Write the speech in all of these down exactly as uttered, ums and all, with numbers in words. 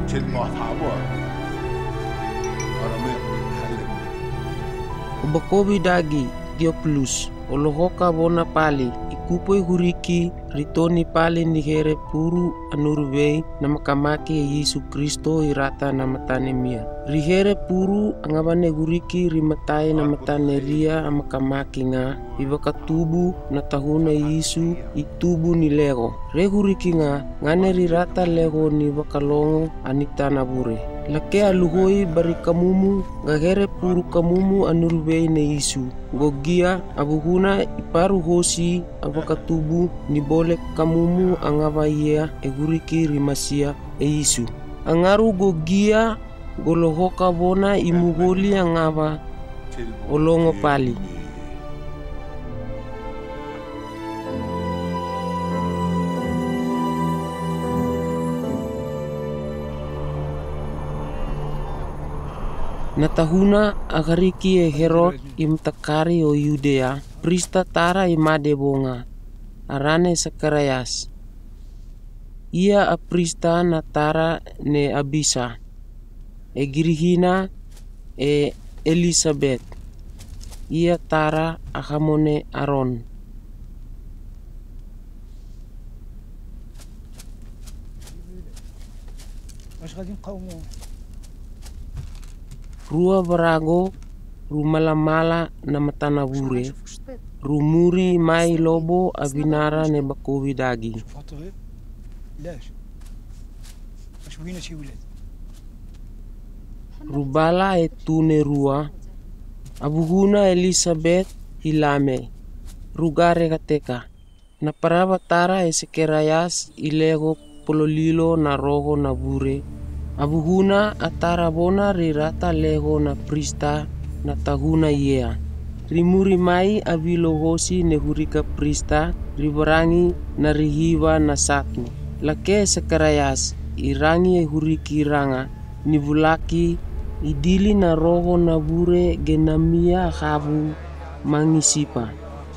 Ubakowi dagi Theophilus olohoka bona pali ikupoi huriki ritoni pali nihere puru anurvei na makamaki e Yesu Kristo irata na matane mia. Rihere puru angabane huriki rimatai na matane ria amakamaki nga ibakatubu na tahuna Yesu itubu ni lego. Re huriki nga ngane rirata lego ni bakalongo anitana bure. Lake aluhoi bari kamumu gahere puru kamumu anurvei na Yesu. Gogia abuhuna iparu hosi abakatubu ni bole kamumu angavaya e huriki rimasia e Yesu. Angaru gogia golohoka bona imugoli angava olongo pali. Natahuna agariki e Herod imtakari o Yudea, prista tara imade bonga, arane Sakarayas. Ia a prista na tara ne Abisa, e girihina e Elizabeth. Ia tara ahamone Aron. Rua barago rumalamala na matanabure rumuri mai lobo abinara ne bakowi dagi. Rubala e tune rua abuhuna Elizabeth hilame rugare kateka na paravatara e Sakarayas ilego pololilo na roho na bure. Abuhuna atara bona rirata lego na prista na tahuna yea. Rimuri mai avilo hosi ne hurika prista ribarangi na rihiva na satu. Lake Sakarayas irangi e huriki ranga nivulaki idili na roho na bure genamia habu mangisipa.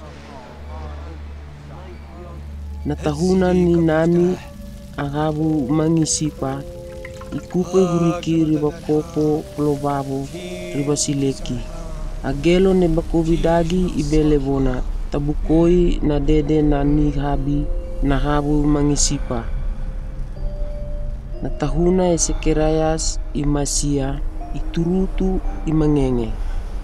Na tahuna ni nami agabu mangisipa. Ikupe huriki riba kopo plovavo riba sileki. Agelo ne bakowi dagi ibele bona tabukoi na dede na nihabi na habu mangisipa. Na tahuna e Sakarayas imasia iturutu imangenge.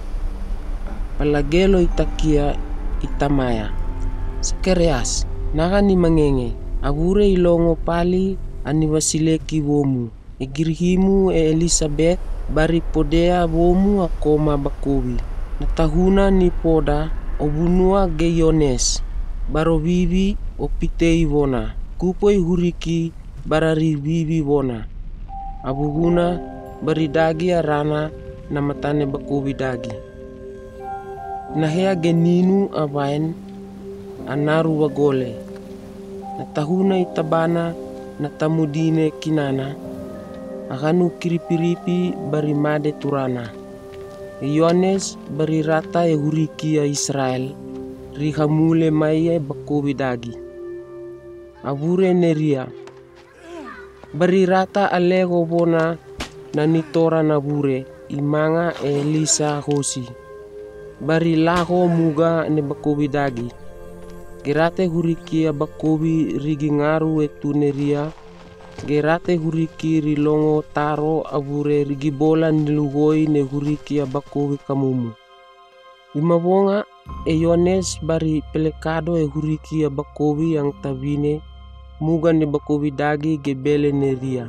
Palagelo itakia itamaya. Sakarayas naga ni mangenge abure ilongo pali anibasileki womu. E girihimu e Elizabeth bari podea womu akoma bakowi. Natahuna ni poda obunua geyones barovivi opitei vona. Kupoi huriki barari vivi vona. Abuhuna baridagi arana na matane bakowi dagi. Nahea geninu abain anaru wagole. Natahuna itabana natamudine kinana. Akanu kiripiripi bari made turana. Yones bari rata e huriki a Israel. Rihamule maye bakowi dagi. Abure neria. Bari rata alego bona na nitora na bure. Imanga e Elisa hosi. Bari laho muga ne bakowi dagi. Gerate huriki a bakowi rigingaru e tuneria. Gerate huriki rilongo taro abure rigibola niluhoi ne huriki a bakowi kamumu. Imabonga e Yones bari pelekado e huriki a bakowi yang tabine muga ne bakowi dagi gebele neria.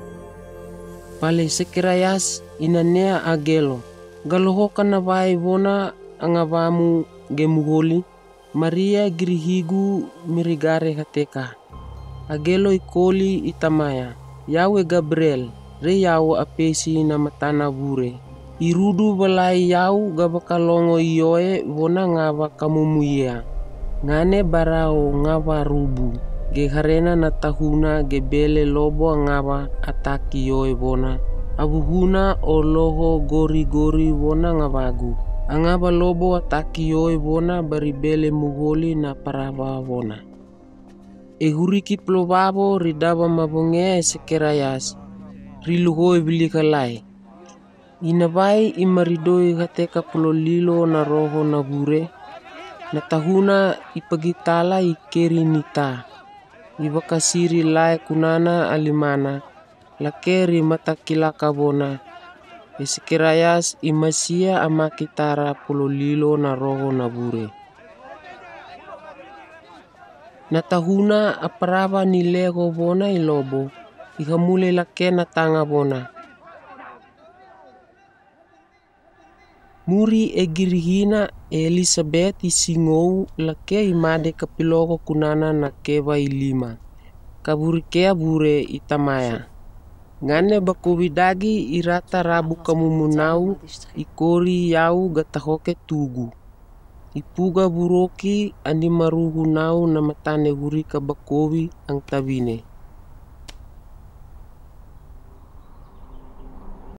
Pale Sakarayas inanea agelo. Galohoka na vai vona angavamu gemuholi. Maria girihigu mirigare hateka. Agelo ikoli itamaya. Yawe Gabriel. Re yawo apesi na matana bure. Irudu balai yaw gabakalongo iyoe vona ngava kamumuyea. Ngane barao ngava rubu. Geharena na tahuna gebele lobo ngava ataki yoe vona. Abuhuna o loho gori gori vona ngavagu. Angaba lobo ataki yoe vona baribele mugoli na parava vona. E huriki plovavo ridava mabonge e Sakarayas. riluhoi bilikalai. Inawai imaridoi hateka pololilo na roho na bure, na tahuna ipagitala ikeri nita. Ibakasiri lai kunana alimana, lakeri matakilaka bona. Esikirayas imasia amakitara pololilo na roho na bure. Natahuna aparaba ni lego bona ilobo, ihamule lake na tanga bona. Muri egirihina Elizabeth isingou lake imade kapilogo kunana na keva ilima. Kaburikea bure itamaya. Ngane bakowidagi irata rabu kamumunau ikori yau gatahoke tugu. Ipuga buroki ani maruhunau na matane huri kabakowi ang tabine.